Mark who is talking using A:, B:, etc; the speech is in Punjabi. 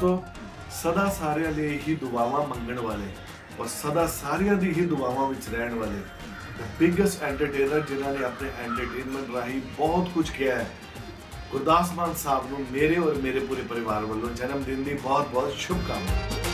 A: ਦੋਸਤੋ ਸਦਾ ਸਾਰਿਆਂ ਲਈ ਹੀ ਦੁਆਵਾਂ ਮੰਗਣ ਵਾਲੇ ਔਰ ਸਦਾ ਸਾਰਿਆਂ ਦੀ ਹੀ ਦੁਆਵਾਂ ਵਿੱਚ ਰਹਿਣ ਵਾਲੇ ਬਿਗੇਸਟ ਐਂਟਰਟੇਨਰ ਜਿਨ੍ਹਾਂ ਨੇ ਆਪਣੇ ਐਂਟਰਟੇਨਮੈਂਟ ਰਾਹੀਂ ਬਹੁਤ ਕੁਝ ਕਿਹਾ ਹੈ, ਗੁਰਦਾਸ ਮਾਨ ਸਾਹਿਬ ਨੂੰ ਮੇਰੇ ਔਰ ਮੇਰੇ ਪੂਰੇ ਪਰਿਵਾਰ ਵੱਲੋਂ ਜਨਮ ਦਿਨ ਦੀ ਬਹੁਤ ਬਹੁਤ ਸ਼ੁਭਕਾਮਨਾਵਾਂ।